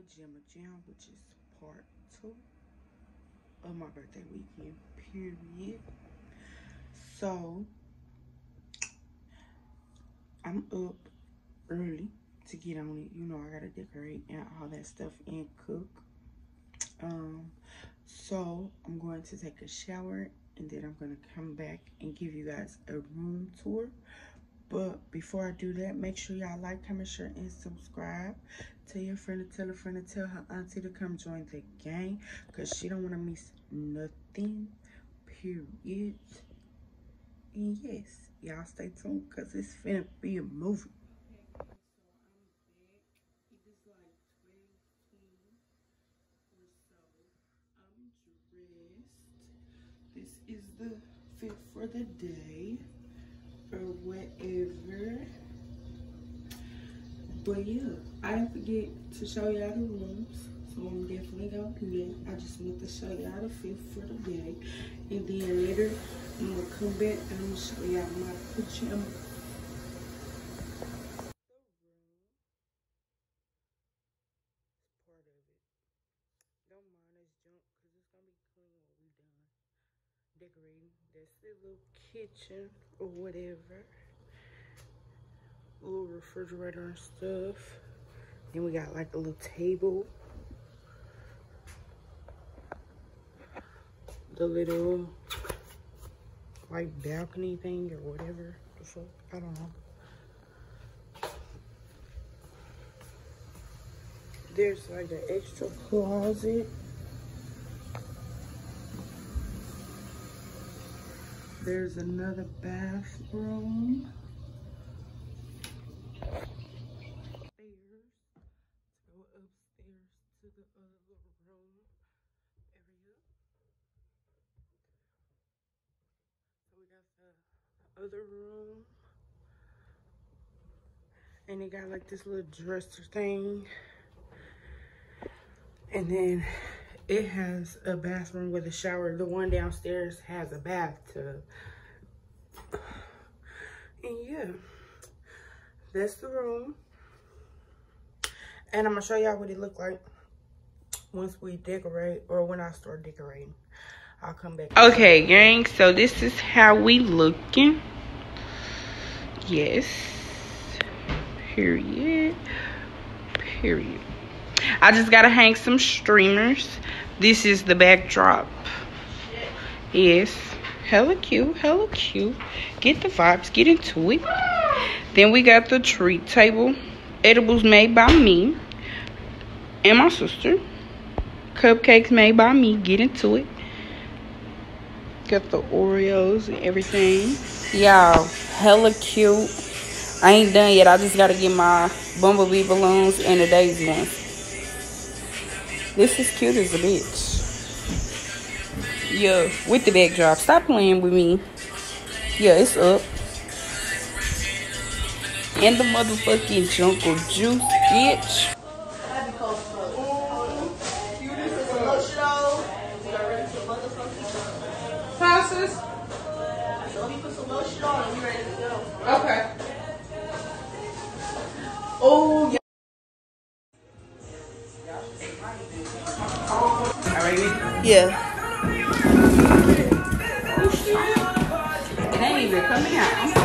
pajama jam, which is part 2 of my birthday weekend, period. So I'm up early to get on it. You know, I gotta decorate and all that stuff and cook. So I'm going to take a shower and then I'm gonna come back and give you guys a room tour. But before I do that, make sure y'all like, comment, share, and subscribe. Tell your friend to tell a friend to tell her auntie to come join the gang, because she don't want to miss nothing, period. And yes, y'all stay tuned, because it's finna be a movie. This is the fit for the day or whatever. But yeah, I didn't forget to show y'all the rooms, so I'm definitely gonna do that. I just want to show y'all the fit for the day, and then later I'm gonna come back and I'm gonna show y'all my pajama. Part of it. Don't mind this junk, cause it's gonna be clean when we done decorating. That's the little kitchen or whatever. A little refrigerator and stuff. Then we got like a little table. The little like balcony thing or whatever the fuck. I don't know. There's like an extra closet. There's another bathroom. To the other little room area. So we got the other room. And it got like this little dresser thing. And then it has a bathroom with a shower. The one downstairs has a bathtub. And yeah, that's the room. And I'm gonna show y'all what it looked like once we decorate, or when I start decorating. I'll come back. Okay, gang, so this is how we looking. Yes. Period. Period. I just gotta hang some streamers. This is the backdrop. Yes. Hella cute, hella cute. Get the vibes, get into it. Then we got the treat table. Edibles made by me and my sister. Cupcakes made by me. Get into it. Got the Oreos and everything. Y'all, hella cute. I ain't done yet. I just gotta get my bumblebee balloons and the daisy ones. This is cute as a bitch. Yeah, with the backdrop. Stop playing with me. Yeah, it's up. And the motherfucking Jungle Juice, bitch. Sauces? So he put some lotion on and we ready to go. Okay. Oh, yeah. Alright, yeah. Oh, shit. It ain't even coming out.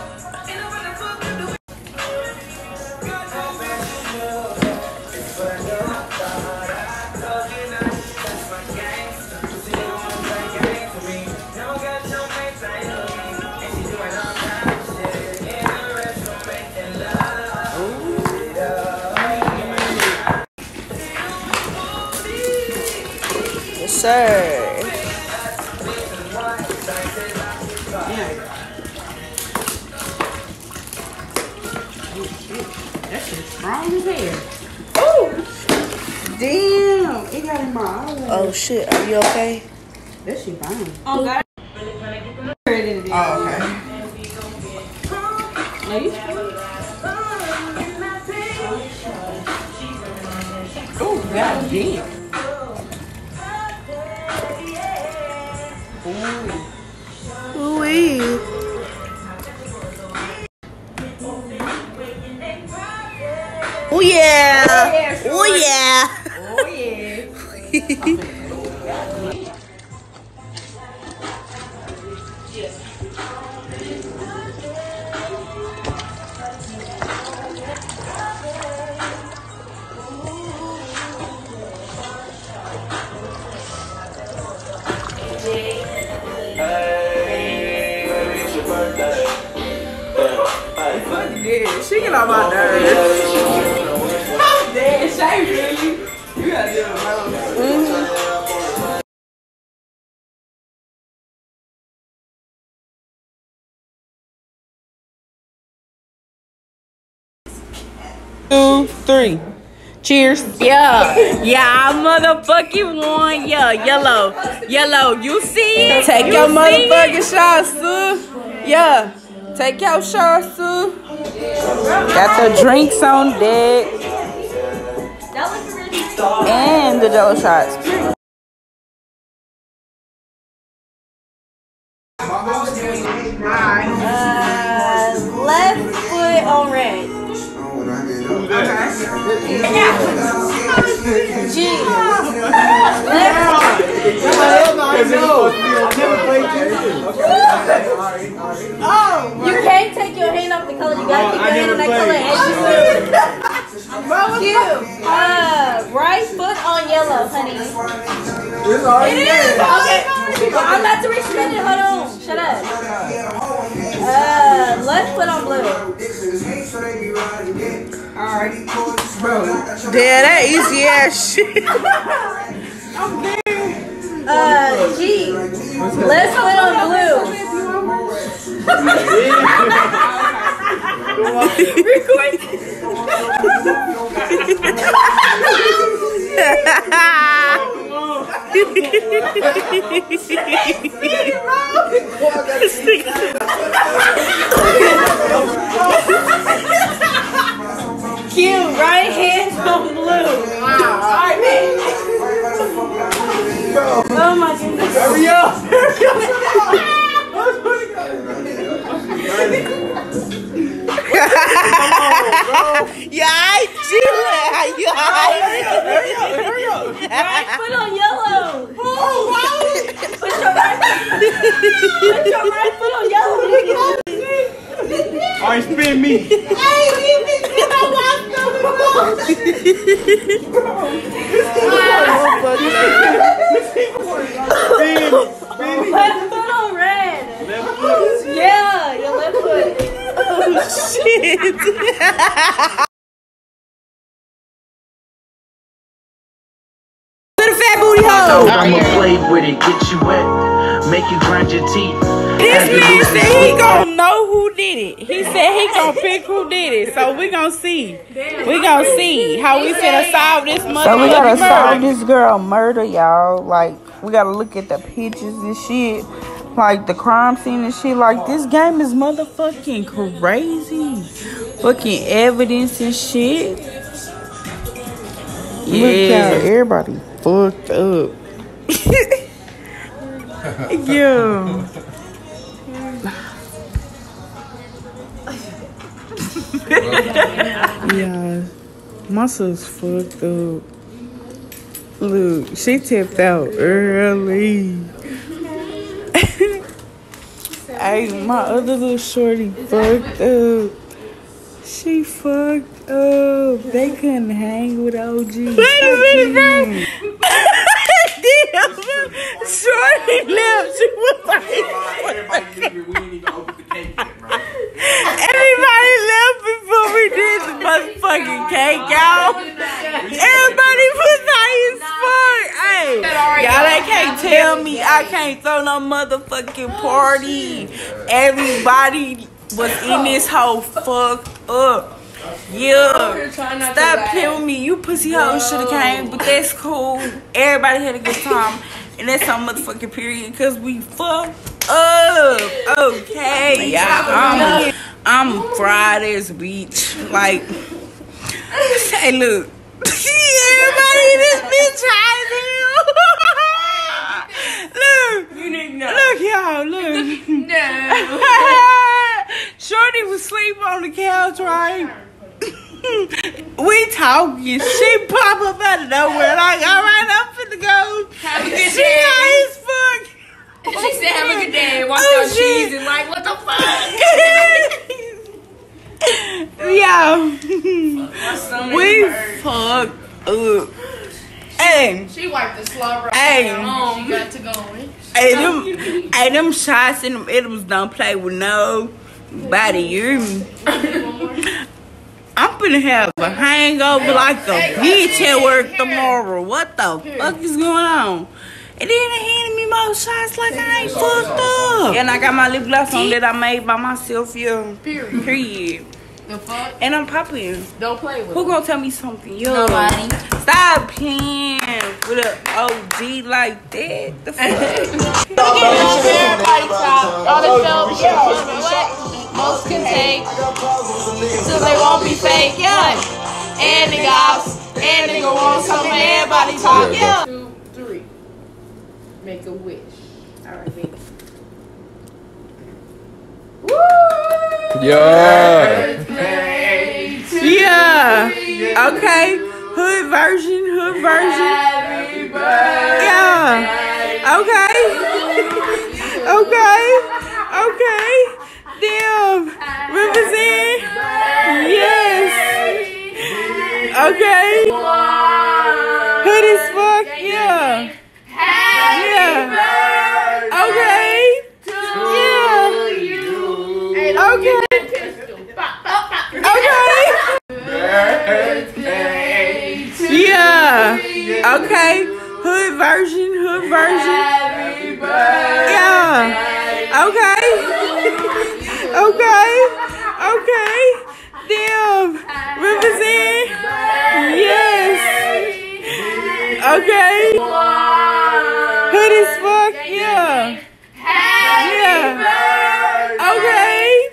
Sir. That shit's strong as hell. Oh, damn! It got in my eye. Oh shit! Are you okay? That shit fine. Oh God. Oh okay. Are you sure? Oh God damn. Ooh-wee. Oh yeah. Oh yeah. She get on my nerves. How dead? Shay, really? You gotta do it. 2, 3. Cheers. Yeah. Yeah, I motherfucking won. Yeah, yellow. Yellow. You see it? Take your motherfucking shot, sir. Yeah. Take your shot, sir. Got the drinks on deck. And the jello shots. Left foot on red. Okay. G. Left. You can't take your hand off the color. You gotta keep your hand in that color as you move. Q. Right foot on yellow, honey. It is. Okay. Well, I'm about to respin it. Hold on. Shut up. Left foot on blue. Alright. Bro. Damn, that easy ass shit. G. Left foot on blue. Cute, right hand on blue. Alright, man. Oh my goodness. Hurry up! Yeah, you Hurry up! Right foot on yellow. Put your right foot on yellow. Alright, spin me. Left foot on red. Yeah, your left foot. Oh shit. Little fat booty hole. I'ma play with it, get you wet, make you grind your teeth. This man said he gonna know who did it. He said he gonna pick who did it. So we gonna see. We gonna see how we finna solve this mother. So we gotta solve this girl murder, y'all. Like, we gotta look at the pictures and shit. Like, the crime scene and shit. Like, this game is motherfucking crazy. Fucking evidence and shit. Yeah. Look out, everybody fucked up. Yeah. Yeah, my sis fucked up. Look, she tipped out early. Hey, my other little shorty fucked up. She fucked up. They couldn't hang with OG. Wait a minute, bro. Damn, shorty left. She was like, everybody left before we did the motherfucking cake, y'all. Everybody was high as fuck. Hey, y'all, they can't tell me I can't throw no motherfucking party. Everybody was in this whole fucked up. Yeah, stop killing me. You pussy hoes should have came, but that's cool. Everybody had a good time, and that's our motherfucking period, because we fucked up. Okay, y'all, I'm fried as a bitch. Like, say, look, everybody in this bitch high as hell. Look, you didn't know. Look, y'all, look. No. Shorty was asleep on the couch, right? We talking. She pop up out of nowhere. Like, all right, I'm finna and walked out cheese and like, what the fuck? Yeah. We fucked up. Hey. She wiped the slobber. Hey. She got to go in. Hey, them shots and them edibles don't play with nobody. You hear me? I'm finna have a hangover like a bitch at work tomorrow. What the fuck is going on? And then they handed me more shots like I ain't fucked up. And I got my lip gloss on that I made by myself, yeah. Period. The fuck? And I'm popping. Don't play with Who gonna tell me something? Yo. Nobody. Stop playing with an OG like that. The fuck? Everybody stop. All the shows, what most can take, so they won't be fake, yeah. And the guys, and they go on something, everybody talk, yeah. 2, 3. Make a wish. Alright, baby. Woo! Yeah. Yeah. Okay. Hood version. Happy birthday. Yeah. Okay. Damn. Represent. Yes. Okay. Hood as fuck. Yeah. Yeah. Okay. Yeah. Okay. Yeah. Okay. Hood version. Happy birthday. Yeah. Okay. Damn. Represent. Yes. Okay. Hood as fuck. Yeah. Yeah. Okay.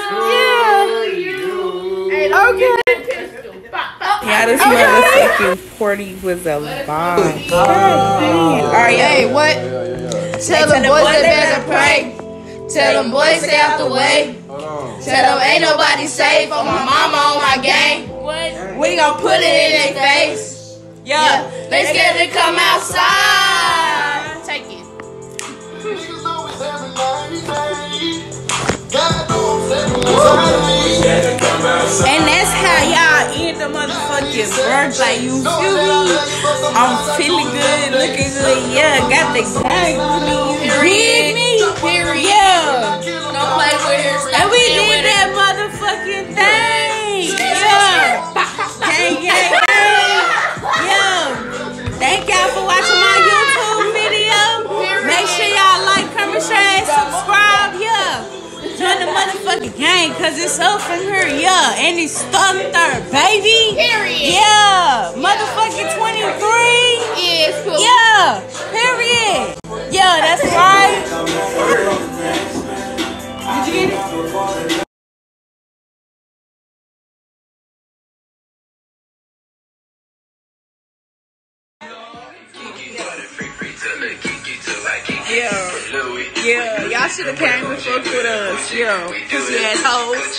Yeah. Okay. Yeah, this motherfucking party was a bomb. Alright, Hey, what? Tell them boys they better pray. Tell them boys stay out the way. Tell them ain't nobody safe. On my mama, on my gang. We gon' put it in their face. Yeah, they scared to come outside. Take it. and that's how y'all end the motherfucking birthday. You feel me? I'm feeling good, looking good. Yeah, got the gang with me. You read me? Yeah. Don't play with her. And we did that motherfucking thing. Yeah. Gang. Yeah. Thank y'all for watching my YouTube video. Make sure y'all like, comment, share, and subscribe. Yeah. Join the motherfucking gang, cause it's up from here. Yeah. And it's thunder, baby. Period. Yeah. Motherfucking 23. Yes, cool. Yeah. Period. Yeah, that's right. Did you get it? Yeah, y'all should have came and fucked with us. Yeah, pussy assholes.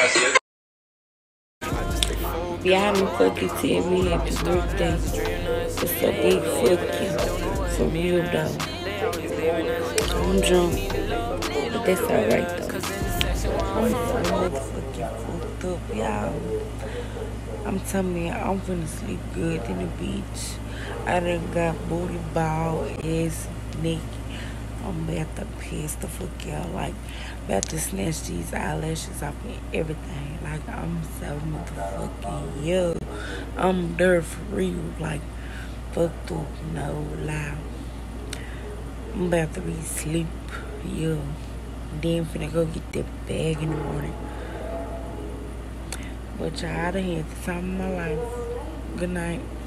Y'all haven't fucking tell me happy birthday. It's a big fuck you. For real though. I'm drunk. But that's alright though. I'm so motherfucking fucked up, y'all. I'm telling you, I'm finna sleep good in the beach. I done got booty ball, ass naked. I'm about to piss the fuck out. Like, about to snatch these eyelashes off and everything. Like, I'm so motherfucking yo. I'm there for real. Like, fucked up, no lie. I'm about to be asleep, yo. Then finna go get that bag in the morning. But y'all done had the time of my life. Good night.